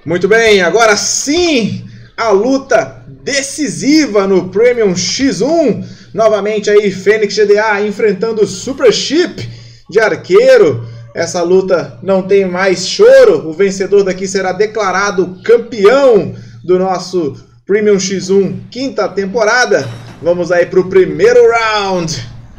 Muito bem, agora sim, a luta decisiva no Premium X1. Novamente aí, Fênix GDA enfrentando o Super Chip de arqueiro. Essa luta não tem mais choro. O vencedor daqui será declarado campeão do nosso Premium X1 quinta temporada. Vamos aí para o primeiro round.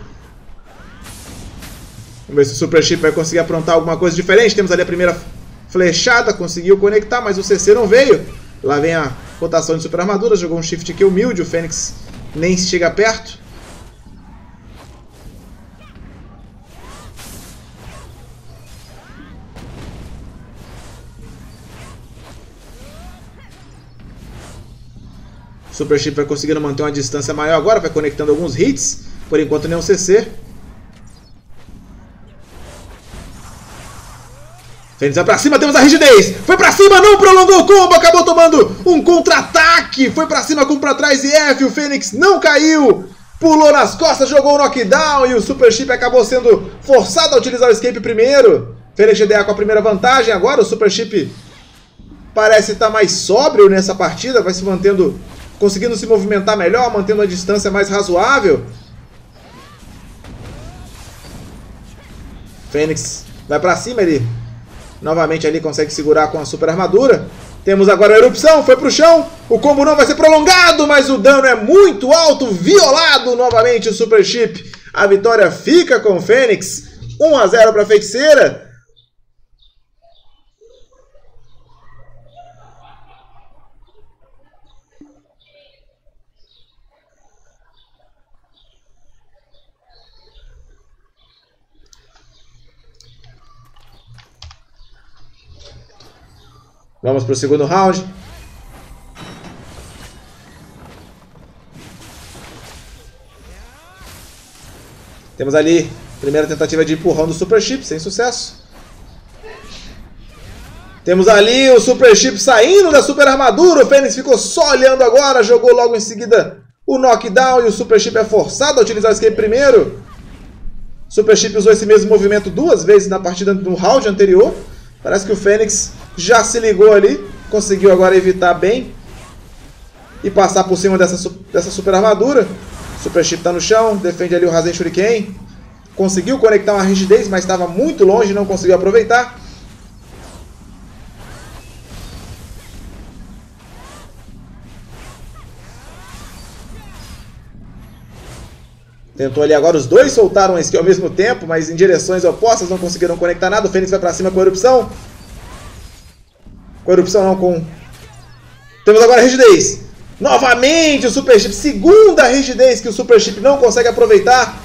Vamos ver se o Super Chip vai conseguir aprontar alguma coisa diferente. Temos ali a primeira flechada, conseguiu conectar, mas o CC não veio. Lá vem a rotação de super armadura, jogou um shift kill humilde, o Fênix nem chega perto. Super Chip vai conseguindo manter uma distância maior agora, vai conectando alguns hits, por enquanto nenhum CC. Fênix vai pra cima, temos a rigidez, foi pra cima, não prolongou o combo, acabou tomando um contra-ataque, foi pra cima com pra trás e F, o Fênix não caiu, pulou nas costas, jogou o knockdown e o Super Chip acabou sendo forçado a utilizar o escape primeiro. Fênix GDA com a primeira vantagem, agora o Super Chip parece estar mais sóbrio nessa partida, vai se mantendo, conseguindo se movimentar melhor, mantendo a distância mais razoável. Fênix vai pra cima, ele novamente ali consegue segurar com a super armadura. Temos agora a erupção, foi pro chão. O combo não vai ser prolongado, mas o dano é muito alto, violado novamente o Super Chip. A vitória fica com o Fênix. 1-0 para a feiticeira. Vamos para o segundo round. Temos ali a primeira tentativa de empurrão do Super Chip, sem sucesso. Temos ali o Super Chip saindo da super armadura. O Fênix ficou só olhando agora, jogou logo em seguida o knockdown e o Super Chip é forçado a utilizar o escape primeiro. O Super Chip usou esse mesmo movimento duas vezes na partida do round anterior. Parece que o Fênix já se ligou ali, conseguiu agora evitar bem e passar por cima dessa super armadura. Super Chip está no chão, defende ali o Rasen Shuriken. Conseguiu conectar uma rigidez, mas estava muito longe e não conseguiu aproveitar. Tentou ali agora, os dois soltaram a skill ao mesmo tempo, mas em direções opostas, não conseguiram conectar nada. O Fênix vai pra cima com a erupção. Com a erupção não, com... Temos agora a rigidez. Novamente o Super Chip, segunda rigidez que o Super Chip não consegue aproveitar.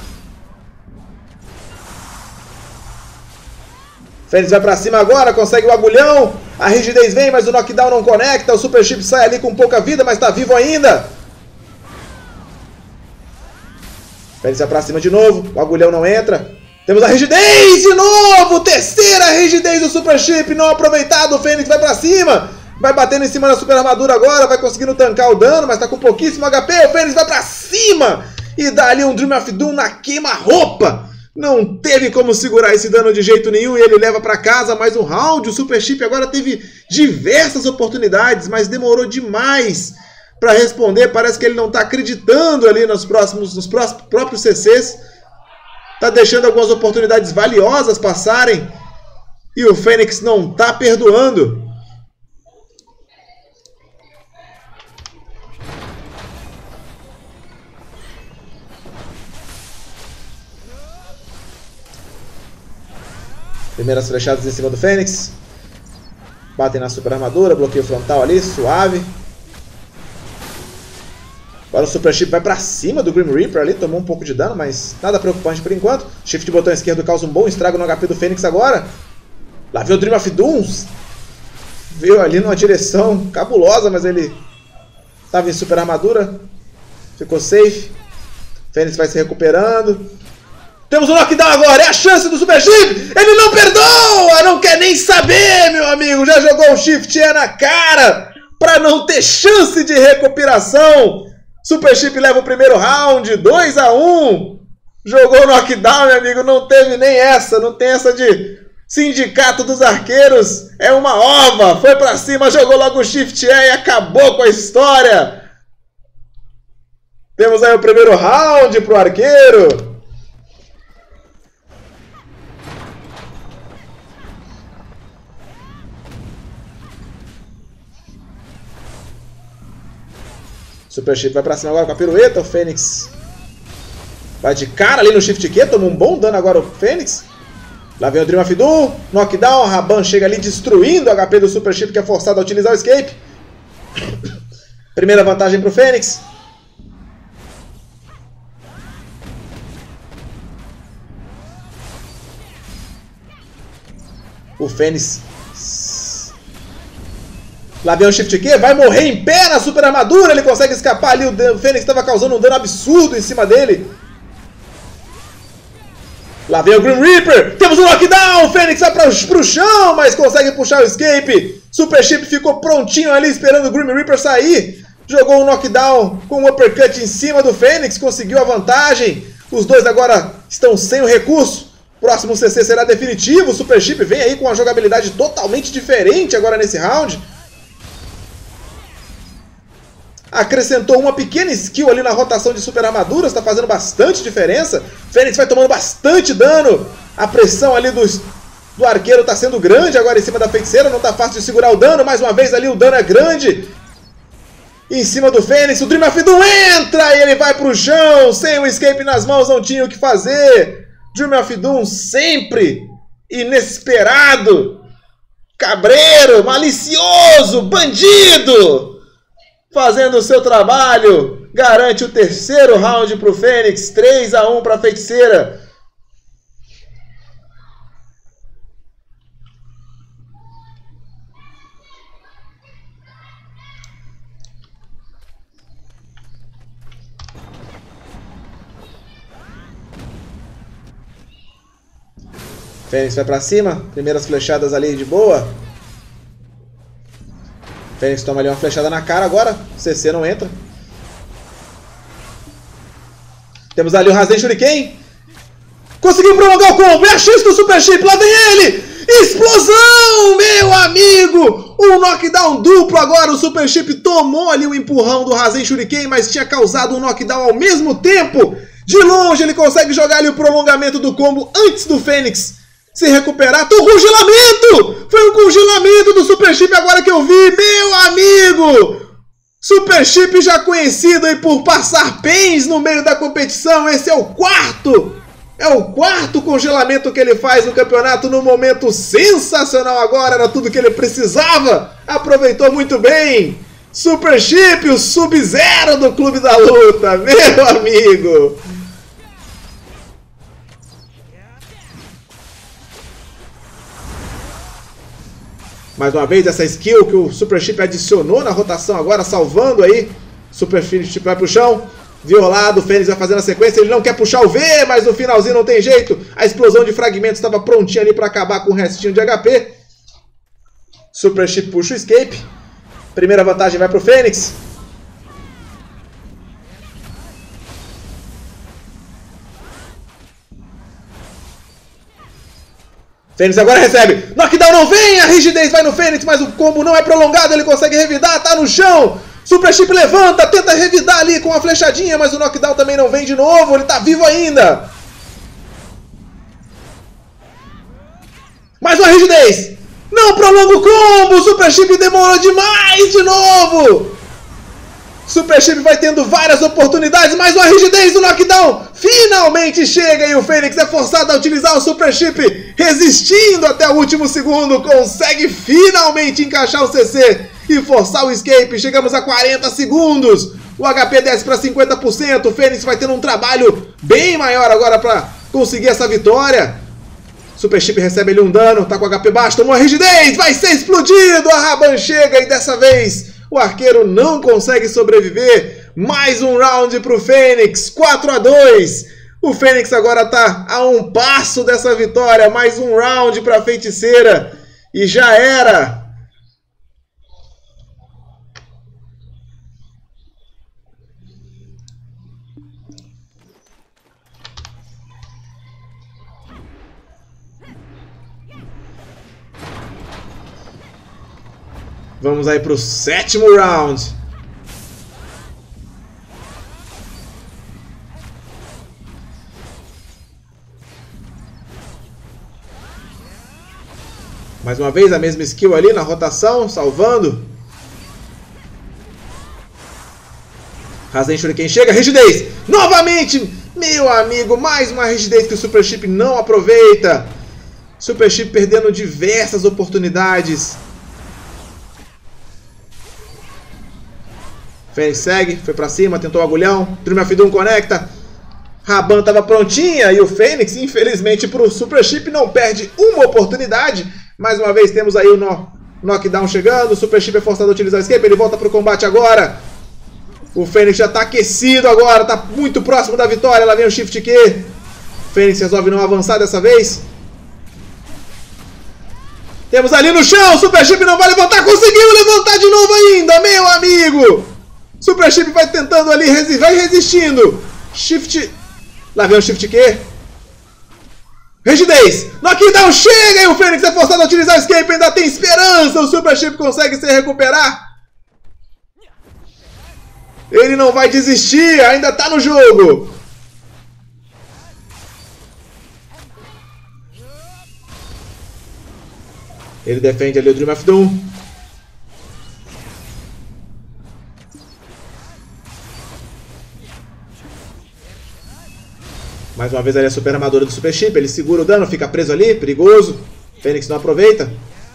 Fênix vai pra cima agora, consegue o agulhão. A rigidez vem, mas o knockdown não conecta. O Super Chip sai ali com pouca vida, mas tá vivo ainda. Fênix vai pra cima de novo, o agulhão não entra. Temos a rigidez de novo, terceira rigidez do Super Chip, não aproveitado. O Fênix vai pra cima, vai batendo em cima da super armadura agora, vai conseguindo tancar o dano, mas tá com pouquíssimo HP. O Fênix vai pra cima e dá ali um Dream of Doom na queima-roupa. Não teve como segurar esse dano de jeito nenhum e ele leva pra casa mais um round. O Super Chip agora teve diversas oportunidades, mas demorou demais para responder. Parece que ele não está acreditando ali nos próprios CCs. Está deixando algumas oportunidades valiosas passarem. E o Fênix não está perdoando. Primeiras flechadas em cima do Fênix. Batem na super armadura, bloqueio frontal ali, suave. Agora o Super Chip vai pra cima do Grim Reaper ali, tomou um pouco de dano, mas nada preocupante por enquanto. Shift de botão esquerdo causa um bom estrago no HP do Fênix agora. Lá veio o Dream of Dooms. Veio ali numa direção cabulosa, mas ele estava em super armadura. Ficou safe. Fênix vai se recuperando. Temos o knockdown agora, é a chance do Super Chip. Ele não perdoa, não quer nem saber, meu amigo. Já jogou o Shift E na cara para não ter chance de recuperação. Super Chip leva o primeiro round, 2-1. Jogou o knockdown, meu amigo, não teve nem essa. Não tem essa de Sindicato dos Arqueiros é uma ova. Foi pra cima, jogou logo o Shift E e acabou com a história. Temos aí o primeiro round pro arqueiro. Super Chip vai pra cima agora com a pirueta. O Fênix vai de cara ali no Shift Q. Toma um bom dano agora o Fênix. Lá vem o Dream of Doom. Knockdown. Raban chega ali destruindo o HP do Super Chip, que é forçado a utilizar o Escape. Primeira vantagem pro Fênix. O Fênix. Lá vem o Shift Q, vai morrer em pé na super armadura, ele consegue escapar ali, o Fênix estava causando um dano absurdo em cima dele. Lá vem o Grim Reaper, temos um knockdown, o Fênix vai pro chão, mas consegue puxar o escape. Super Chip ficou prontinho ali esperando o Grim Reaper sair. Jogou um knockdown com um uppercut em cima do Fênix, conseguiu a vantagem. Os dois agora estão sem o recurso. Próximo CC será definitivo, o Super Chip vem aí com uma jogabilidade totalmente diferente agora nesse round. Acrescentou uma pequena skill ali na rotação de super armaduras, está fazendo bastante diferença. Fênix vai tomando bastante dano. A pressão ali do arqueiro está sendo grande agora em cima da feiticeira. Não está fácil de segurar o dano. Mais uma vez ali o dano é grande. Em cima do Fênix, o Dream of Doom entra e ele vai para o chão. Sem o escape nas mãos, não tinha o que fazer. Dream of Doom sempre inesperado. Cabreiro, malicioso, bandido. Fazendo o seu trabalho, garante o terceiro round para o Fênix, 3-1 para a feiticeira. Fênix vai para cima, primeiras flechadas ali de boa. Fênix toma ali uma flechada na cara agora. CC não entra. Temos ali o Rasen Shuriken. Conseguiu prolongar o combo. É a chance do Super Chip. Lá vem ele. Explosão, meu amigo. Um knockdown duplo agora. O Super Chip tomou ali o empurrão do Rasen Shuriken, mas tinha causado um knockdown ao mesmo tempo. De longe ele consegue jogar ali o prolongamento do combo antes do Fênix se recuperar. Tem um congelamento! Foi um congelamento do Super Chip agora que eu vi, meu amigo! Super Chip já conhecido aí por passar pains no meio da competição. Esse é o quarto! É o quarto congelamento que ele faz no campeonato num momento sensacional agora. Era tudo que ele precisava. Aproveitou muito bem. Super Chip, o Sub-Zero do Clube da Luta, meu amigo! Mais uma vez, essa skill que o Super Chip adicionou na rotação agora, salvando aí. Super Chip vai pro chão. Violado, o Fênix vai fazendo a sequência. Ele não quer puxar o V, mas no finalzinho não tem jeito. A explosão de fragmentos estava prontinha ali para acabar com o restinho de HP. Super Chip puxa o escape. Primeira vantagem vai pro Fênix. Fênix agora recebe. Knockdown não vem. A rigidez vai no Fênix, mas o combo não é prolongado. Ele consegue revidar. Tá no chão. Super Chip levanta. Tenta revidar ali com a flechadinha, mas o knockdown também não vem de novo. Ele tá vivo ainda. Mais uma rigidez. Não prolonga o combo. O Super Chip demorou demais de novo. Super Chip vai tendo várias oportunidades, mais uma rigidez do knockdown. Finalmente chega e o Fênix é forçado a utilizar o Super Chip, resistindo até o último segundo. Consegue finalmente encaixar o CC e forçar o escape. Chegamos a 40 segundos. O HP desce para 50%. O Fênix vai tendo um trabalho bem maior agora para conseguir essa vitória. Super Chip recebe ali um dano, tá com HP baixo, tomou a rigidez, vai ser explodido. A Raban chega e dessa vez o arqueiro não consegue sobreviver. Mais um round para o Fênix, 4-2. O Fênix agora está a um passo dessa vitória. Mais um round para a feiticeira e já era. Vamos aí pro 7º round. Mais uma vez a mesma skill ali na rotação, salvando. Rasen Shuriken chega, rigidez! Novamente! Meu amigo, mais uma rigidez que o Super Chip não aproveita. Super Chip perdendo diversas oportunidades. Fênix segue, foi pra cima, tentou o agulhão. Dream of Doom conecta. Raban tava prontinha e o Fênix, infelizmente, pro Super Chip não perde uma oportunidade. Mais uma vez temos aí o knockdown chegando. O Super Chip é forçado a utilizar o escape, ele volta pro combate agora. O Fênix já tá aquecido agora, tá muito próximo da vitória. Lá vem o Shift Q. Fênix resolve não avançar dessa vez. Temos ali no chão, o Super Chip não vai levantar, conseguiu levantar de novo ainda, meu amigo! Super Chip vai tentando ali, vai resistindo. Shift... Lá vem o Shift Q. Rigidez! Knockdown chega e o Fênix é forçado a utilizar o escape, ainda tem esperança, o Super Chip consegue se recuperar. Ele não vai desistir, ainda tá no jogo. Ele defende ali o Dream of Doom. Mais uma vez ali a super armadura do Super Chip. Ele segura o dano, fica preso ali, perigoso. Fênix não aproveita.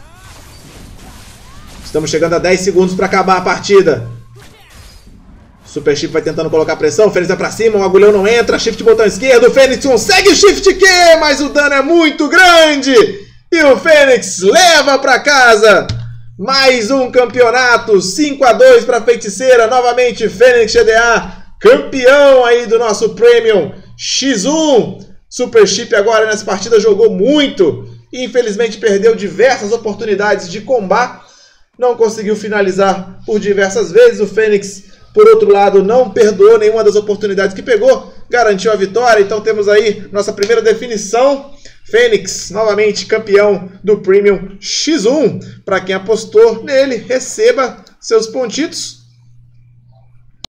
Estamos chegando a 10 segundos para acabar a partida. Super Chip vai tentando colocar pressão. Fênix vai pra cima, o agulhão não entra. Shift botão esquerdo. O Fênix consegue Shift Q, mas o dano é muito grande. E o Fênix leva pra casa. Mais um campeonato. 5-2 pra Feiticeira. Novamente Fênix GDA, campeão aí do nosso Premium X1. Super Chip agora nessa partida jogou muito. E infelizmente perdeu diversas oportunidades de combate. Não conseguiu finalizar por diversas vezes. O Fênix, por outro lado, não perdoou nenhuma das oportunidades que pegou. Garantiu a vitória. Então temos aí nossa primeira definição. Fênix, novamente campeão do Premium X1. Para quem apostou nele, receba seus pontitos.